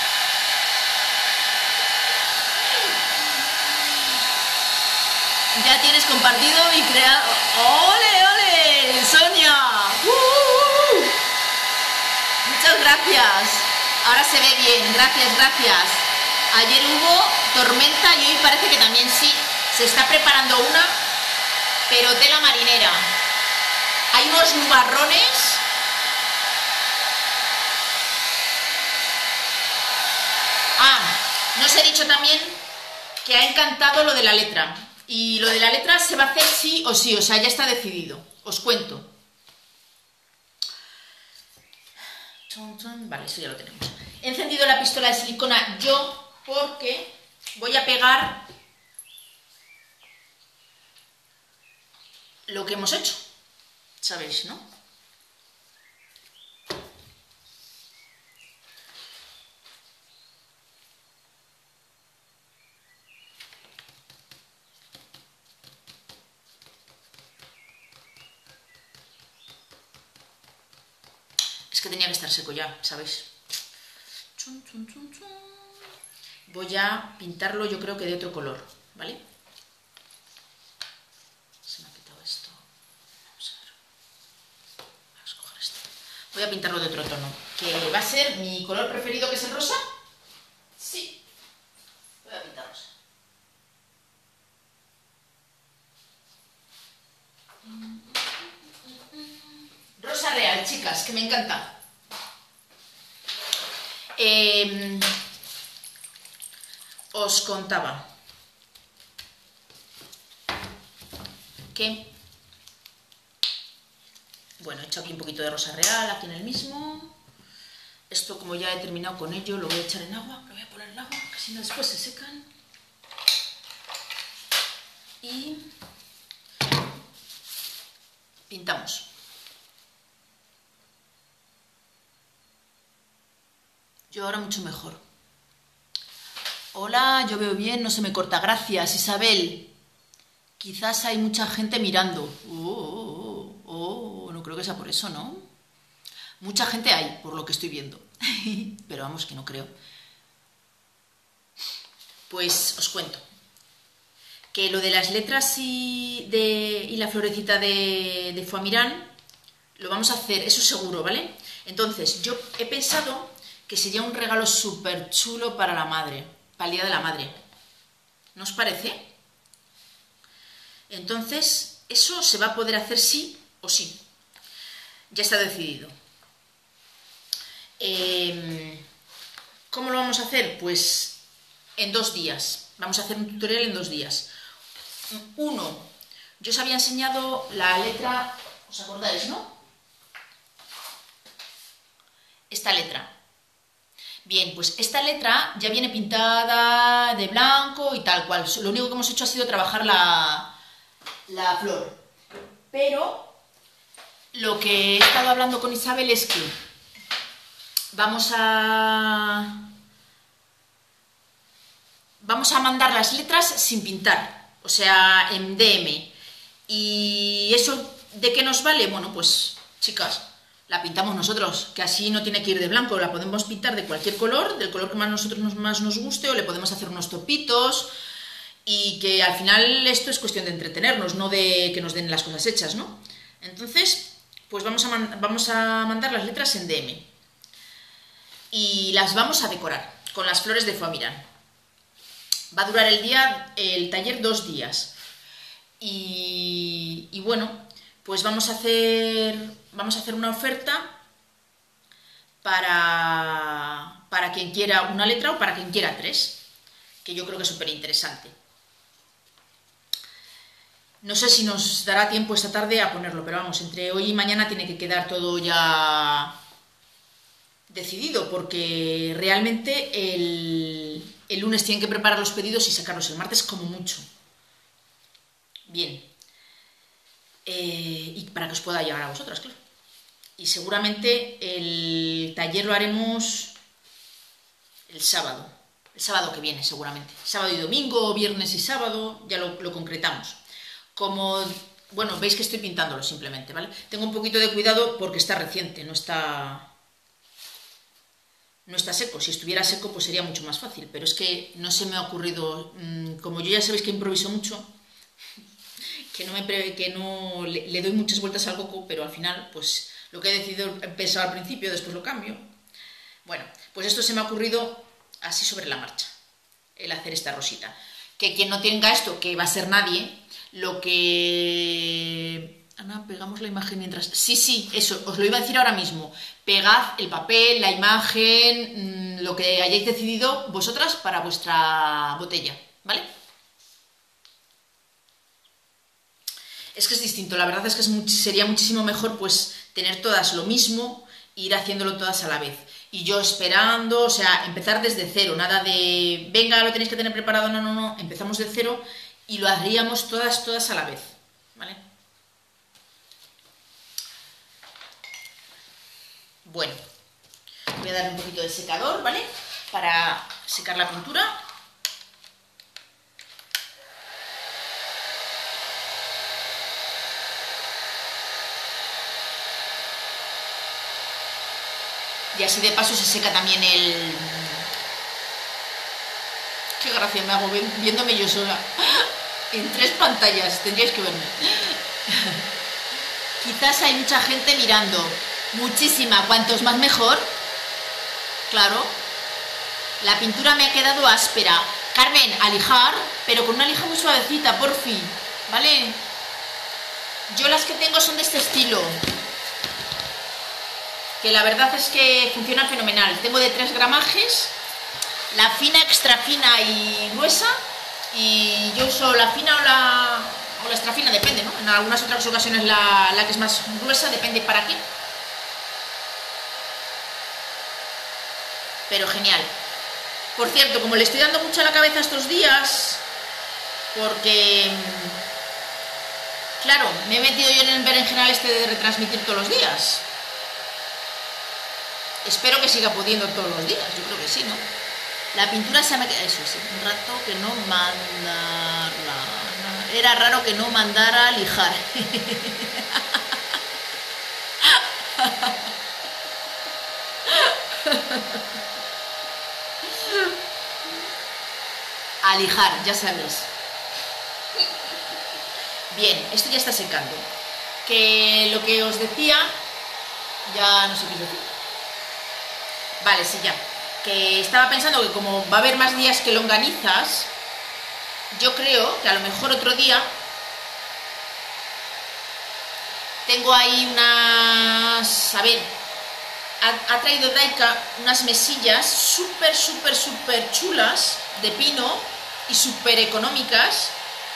Ya tienes compartido y creado... ¡Ole, ole! ¡Sonia! ¡Uh, uh, uh! Muchas gracias. Ahora se ve bien. Gracias, gracias. Ayer hubo tormenta y hoy parece que también sí. Se está preparando una, pero tela marinera. Hay unos nubarrones. Ah, no os he dicho también que ha encantado lo de la letra. Y lo de la letra se va a hacer sí o sí, o sea, ya está decidido. Os cuento. Vale, eso ya lo tenemos. He encendido la pistola de silicona yo porque voy a pegar lo que hemos hecho. ¿Sabéis, no? Es que tenía que estar seco ya, ¿sabéis? Chun, chun, chun, chun. Voy a pintarlo, yo creo que de otro color, ¿vale? Se me ha quitado esto. Vamos a ver. Voy a escoger este. Voy a pintarlo de otro tono. Que va a ser mi color preferido, que es el rosa. Sí. Voy a pintar rosa. Rosa real, chicas, que me encanta. Eh, os contaba que, bueno, he hecho aquí un poquito de rosa real, aquí en el mismo. Esto, como ya he terminado con ello, lo voy a echar en agua, lo voy a poner en agua, que si no después se secan. Y pintamos. Yo ahora mucho mejor. Hola, yo veo bien, no se me corta. Gracias, Isabel. Quizás hay mucha gente mirando. Oh, oh, oh, no creo que sea por eso, ¿no? Mucha gente hay, por lo que estoy viendo. Pero vamos, que no creo. Pues os cuento. Que lo de las letras y, de, y la florecita de, de Foamirán lo vamos a hacer, eso seguro, ¿vale? Entonces, yo he pensado que sería un regalo súper chulo para la madre, para el Día de la Madre. ¿No os parece? Entonces, eso se va a poder hacer sí o sí. Ya está decidido. Eh, ¿Cómo lo vamos a hacer? Pues en dos días. Vamos a hacer un tutorial en dos días. Uno, yo os había enseñado la letra, ¿os acordáis, no? Esta letra. Bien, pues esta letra ya viene pintada de blanco y tal cual. Lo único que hemos hecho ha sido trabajar la, la flor. Pero lo que he estado hablando con Isabel es que vamos a... Vamos a mandar las letras sin pintar, o sea, en D M. ¿Y eso de qué nos vale? Bueno, pues, chicas, la pintamos nosotros, que así no tiene que ir de blanco, la podemos pintar de cualquier color, del color que más nosotros nos, más nos guste, o le podemos hacer unos topitos, y que al final esto es cuestión de entretenernos, no de que nos den las cosas hechas, ¿no? Entonces, pues vamos a, vamos a mandar las letras en D M. Y las vamos a decorar con las flores de Foamirán. Va a durar el día, el taller dos días. Y, y bueno, pues vamos a hacer, vamos a hacer una oferta para, para quien quiera una letra o para quien quiera tres, que yo creo que es súper interesante. No sé si nos dará tiempo esta tarde a ponerlo, pero vamos, entre hoy y mañana tiene que quedar todo ya decidido, porque realmente el, el lunes tienen que preparar los pedidos y sacarlos el martes como mucho. Bien. Eh, y para que os pueda llegar a vosotras, claro. Y seguramente el taller lo haremos el sábado. El sábado que viene, seguramente. Sábado y domingo, viernes y sábado, ya lo, lo concretamos. Como, bueno, veis que estoy pintándolo simplemente, ¿vale? Tengo un poquito de cuidado porque está reciente, no está... No está seco. Si estuviera seco, pues sería mucho más fácil. Pero es que no se me ha ocurrido... Como yo ya sabéis que improviso mucho, que no, me pre... que no le, le doy muchas vueltas al coco, pero al final, pues lo que he decidido empezar al principio, después lo cambio. Bueno, pues esto se me ha ocurrido así sobre la marcha, el hacer esta rosita. Que quien no tenga esto, que va a ser nadie, lo que... Ana, pegamos la imagen mientras... Sí, sí, eso, os lo iba a decir ahora mismo. Pegad el papel, la imagen, lo que hayáis decidido vosotras para vuestra botella, ¿vale? Es que es distinto, la verdad es que es much- sería muchísimo mejor pues tener todas lo mismo e ir haciéndolo todas a la vez. Y yo esperando, o sea, empezar desde cero, nada de, venga, lo tenéis que tener preparado, no, no, no, empezamos de cero y lo haríamos todas, todas a la vez, ¿vale? Bueno, voy a darle un poquito de secador, ¿vale? Para secar la pintura. Y así de paso se seca también el... Qué gracia me hago viéndome yo sola. En tres pantallas, tendríais que verme. Quizás hay mucha gente mirando. Muchísima, cuantos más mejor. Claro. La pintura me ha quedado áspera. Carmen, a lijar, pero con una lija muy suavecita, por fin. ¿Vale? Yo las que tengo son de este estilo, que la verdad es que funciona fenomenal. Tengo de tres gramajes, la fina, extra fina y gruesa, y yo uso la fina o la, o la extra fina, depende, ¿no? En algunas otras ocasiones la, la que es más gruesa, depende para qué. Pero genial. Por cierto, como le estoy dando mucho a la cabeza estos días, porque, claro, me he metido yo en el berenjenal este de retransmitir todos los días. Espero que siga pudiendo todos los días, yo creo que sí, ¿no? La pintura se me queda... Eso sí, un rato que no mandara... Era raro que no mandara lijar. A lijar, ya sabéis. Bien, esto ya está secando. Que lo que os decía... Ya no sé qué os decía. Vale, sí, ya. Que estaba pensando que como va a haber más días que longanizas, yo creo que a lo mejor otro día tengo ahí unas... A ver, ha, ha traído Daika unas mesillas súper, súper, súper chulas de pino y súper económicas.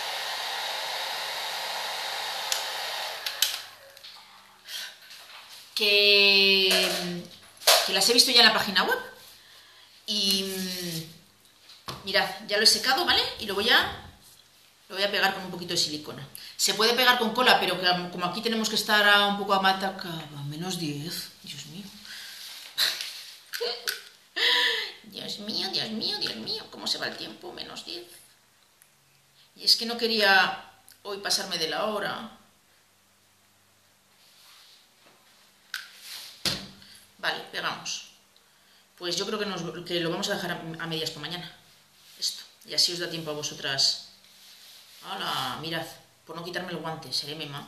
Que... que las he visto ya en la página web y mmm, mirad, ya lo he secado, ¿vale? Y lo voy a lo voy a pegar con un poquito de silicona. Se puede pegar con cola, pero que, como aquí tenemos que estar a un poco a matacaba, menos diez, Dios mío. Dios mío, Dios mío, Dios mío, ¿cómo se va el tiempo? Menos diez. Y es que no quería hoy pasarme de la hora. Vale, pegamos. Pues yo creo que, nos, que lo vamos a dejar a, a medias para mañana. Esto. Y así os da tiempo a vosotras. ¡Hala! Mirad, por no quitarme el guante, seré mema.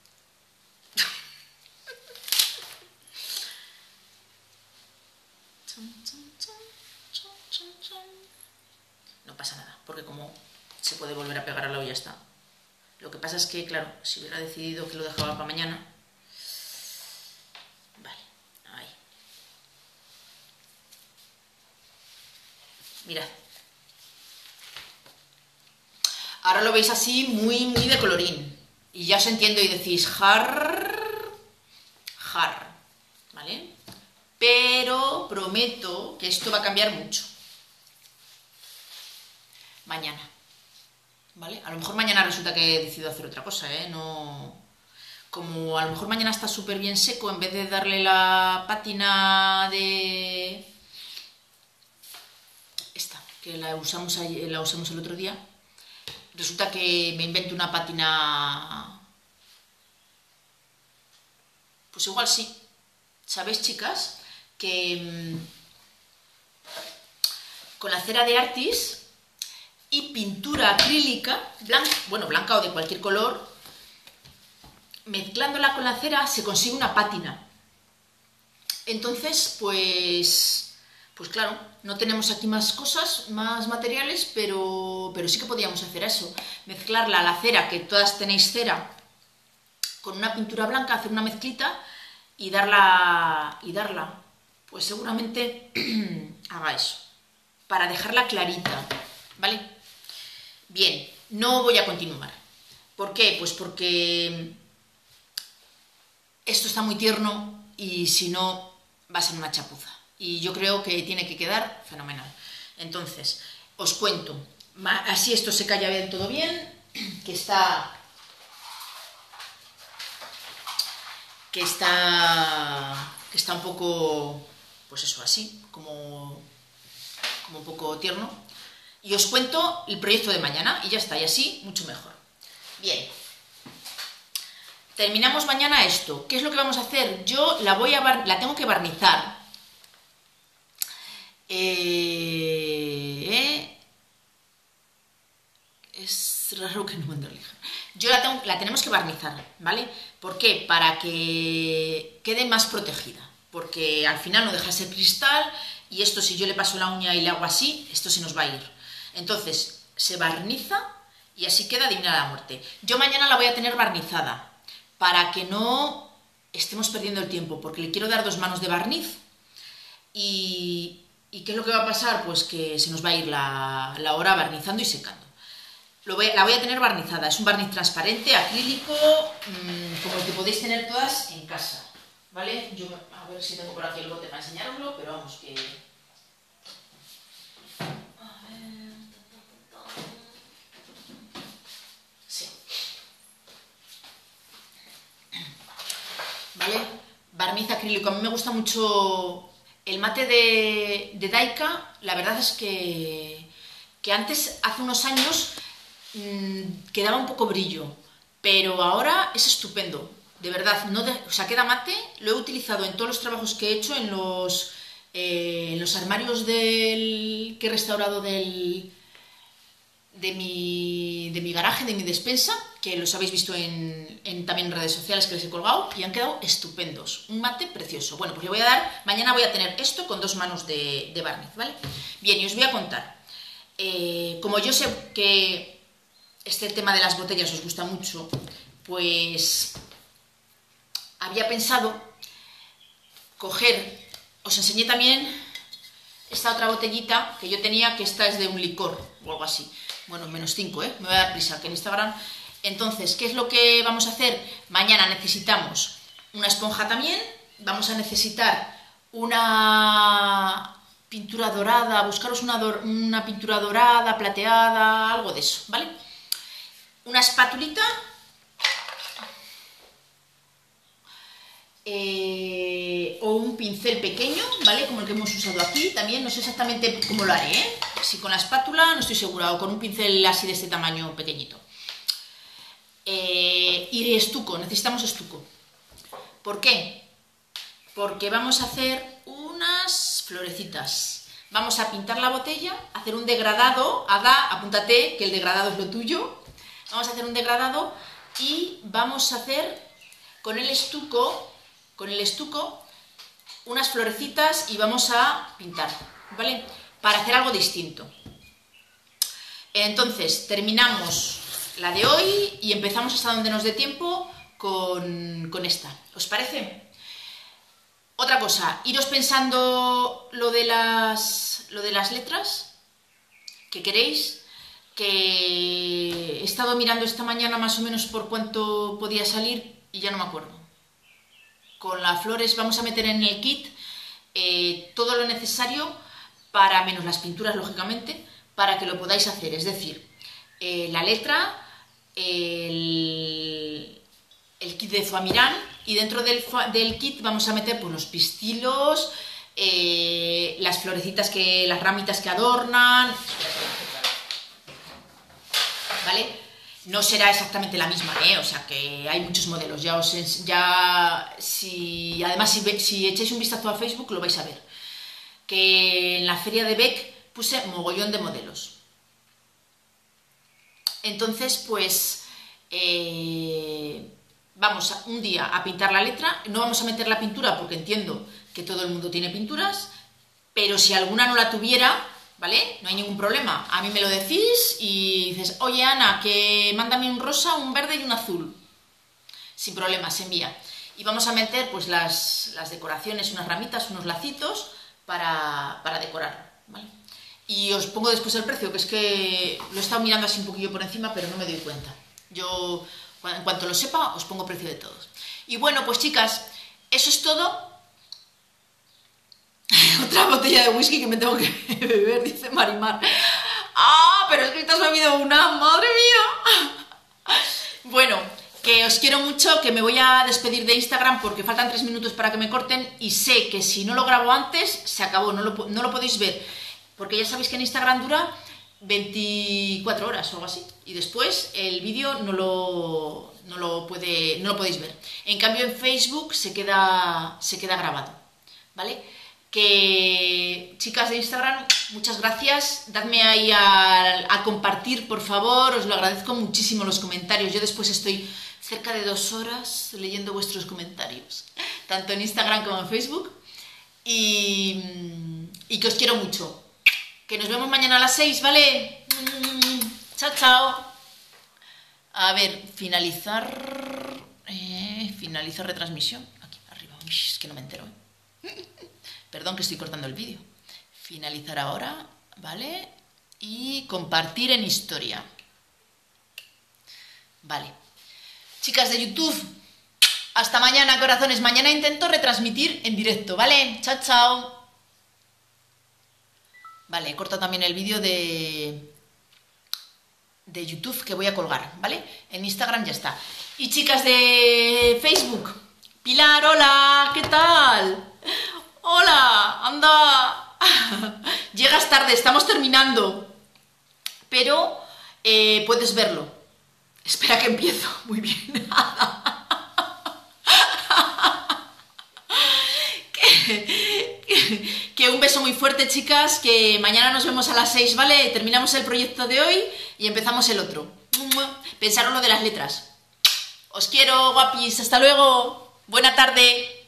No pasa nada, porque como se puede volver a pegar al lado y ya está. Lo que pasa es que, claro, si hubiera decidido que lo dejaba para mañana... Vale, ahí. Mirad. Ahora lo veis así muy, muy de colorín. Y ya os entiendo y decís jar, jar, ¿vale? Pero prometo que esto va a cambiar mucho. Mañana, ¿vale? A lo mejor mañana resulta que he decidido hacer otra cosa, ¿eh? No... Como a lo mejor mañana está súper bien seco, en vez de darle la pátina de... Esta, que la usamos, la usamos el otro día, resulta que me invento una pátina... Pues igual sí. ¿Sabéis, chicas? Que mmm, con la cera de Artis y pintura acrílica, blanca, bueno, blanca o de cualquier color, mezclándola con la cera se consigue una pátina. Entonces, pues, pues claro, no tenemos aquí más cosas, más materiales, pero, pero sí que podíamos hacer eso. Mezclarla a la cera, que todas tenéis cera, con una pintura blanca, hacer una mezclita y darla, y darla. Pues seguramente haga eso, para dejarla clarita, ¿vale? Bien, no voy a continuar. ¿Por qué? Pues porque esto está muy tierno y si no va a ser una chapuza. Y yo creo que tiene que quedar fenomenal. Entonces, os cuento. Así esto se calla bien, todo bien, que está... que está... que está un poco... pues eso, así, como... como un poco tierno. Y os cuento el proyecto de mañana y ya está, y así mucho mejor. Bien. Terminamos mañana esto. ¿Qué es lo que vamos a hacer? Yo la voy a bar... la tengo que barnizar. Eh... Es raro que no me enderlija. Yo la, tengo... la tenemos que barnizar, ¿vale? ¿Por qué? Para que quede más protegida. Porque al final no deja de ser cristal y esto, si yo le paso la uña y le hago así, esto se nos va a ir. Entonces, se barniza y así queda digna de la muerte. Yo mañana la voy a tener barnizada para que no estemos perdiendo el tiempo, porque le quiero dar dos manos de barniz y, y ¿qué es lo que va a pasar? Pues que se nos va a ir la, la hora barnizando y secando. Lo voy, la voy a tener barnizada, es un barniz transparente, acrílico, mmm, como el que podéis tener todas en casa, ¿vale? Yo a ver si tengo por aquí el bote para enseñaroslo, pero vamos que... ¿Vale? Barniz acrílico. A mí me gusta mucho el mate de, de Daika. La verdad es que, que antes, hace unos años, mmm, quedaba un poco brillo, pero ahora es estupendo. De verdad, no de, o sea, queda mate. Lo he utilizado en todos los trabajos que he hecho, en los, eh, en los armarios del, que he restaurado del... De mi, de mi garaje, de mi despensa, que los habéis visto en, en también en redes sociales que les he colgado, y han quedado estupendos. Un mate precioso. Bueno, pues le voy a dar, mañana voy a tener esto con dos manos de, de barniz, ¿vale? Bien, y os voy a contar. Eh, como yo sé que este tema de las botellas os gusta mucho, pues había pensado coger, os enseñé también esta otra botellita que yo tenía, que esta es de un licor o algo así. Bueno, menos cinco, ¿eh? Me voy a dar prisa, que en Instagram... Entonces, ¿qué es lo que vamos a hacer? Mañana necesitamos una esponja también, vamos a necesitar una pintura dorada, buscaros una, do... una pintura dorada, plateada, algo de eso, ¿vale? Una espátulita eh, o un pincel pequeño, ¿vale? Como el que hemos usado aquí, también no sé exactamente cómo lo haré, ¿eh? Si con la espátula, no estoy segura, o con un pincel así de este tamaño pequeñito. Eh, y estuco, necesitamos estuco. ¿Por qué? Porque vamos a hacer unas florecitas. Vamos a pintar la botella, hacer un degradado. Ada, apúntate que el degradado es lo tuyo. Vamos a hacer un degradado y vamos a hacer con el estuco, con el estuco unas florecitas y vamos a pintar, ¿vale? Para hacer algo distinto. Entonces, terminamos la de hoy y empezamos hasta donde nos dé tiempo con, con esta. ¿Os parece? Otra cosa, iros pensando lo de las, lo de las letras que queréis, que he estado mirando esta mañana más o menos por cuánto podía salir y ya no me acuerdo. Con las flores vamos a meter en el kit eh, todo lo necesario para, menos las pinturas lógicamente, para que lo podáis hacer, es decir, eh, la letra, el, el kit de Foamirán, y dentro del, del kit vamos a meter pues, los pistilos, eh, las florecitas, que, las ramitas que adornan, ¿vale? No será exactamente la misma, ¿eh? O sea que hay muchos modelos, ya os ya si además si, si echáis un vistazo a Facebook lo vais a ver, que en la feria de Beck puse mogollón de modelos. Entonces, pues eh, vamos a, un día a pintar la letra, no vamos a meter la pintura porque entiendo que todo el mundo tiene pinturas, pero si alguna no la tuviera, ¿vale? No hay ningún problema. A mí me lo decís y dices, oye Ana, que mándame un rosa, un verde y un azul. Sin problema, se envía. Y vamos a meter pues las, las decoraciones, unas ramitas, unos lacitos para, para decorar, ¿vale? Y os pongo después el precio, que es que lo he estado mirando así un poquillo por encima, pero no me doy cuenta. Yo, en cuanto lo sepa, os pongo precio de todos. Y bueno, pues chicas, eso es todo. Otra botella de whisky que me tengo que beber, dice Marimar. ¡Ah! Pero es que te has bebido una, madre mía. Bueno, que os quiero mucho, que me voy a despedir de Instagram porque faltan tres minutos para que me corten y sé que si no lo grabo antes, se acabó, no lo, no lo podéis ver. Porque ya sabéis que en Instagram dura veinticuatro horas o algo así. Y después el vídeo no lo, no lo puede, no lo podéis ver. En cambio en Facebook se queda, se queda grabado, ¿vale? Que, chicas de Instagram, muchas gracias, dadme ahí a, a compartir, por favor, os lo agradezco muchísimo los comentarios, yo después estoy cerca de dos horas leyendo vuestros comentarios, tanto en Instagram como en Facebook, y, y que os quiero mucho, que nos vemos mañana a las seis, ¿vale? Chao, chao. A ver, finalizar, eh, finalizar retransmisión, aquí arriba, es que no me entero, ¿eh? Perdón que estoy cortando el vídeo. Finalizar ahora, ¿vale? Y compartir en historia. Vale. Chicas de YouTube, hasta mañana, corazones. Mañana intento retransmitir en directo, ¿vale? Chao, chao. Vale, he cortado también el vídeo de, de YouTube que voy a colgar, ¿vale? En Instagram ya está. Y chicas de Facebook, Pilar, hola, ¿qué tal? ¡Hola! ¡Anda! Llegas tarde, estamos terminando. Pero eh, puedes verlo. Espera que empiezo. Muy bien. que, que, que un beso muy fuerte, chicas. Que mañana nos vemos a las seis, ¿vale? Terminamos el proyecto de hoy y empezamos el otro. Pensaron lo de las letras. Os quiero, guapis. Hasta luego. Buena tarde.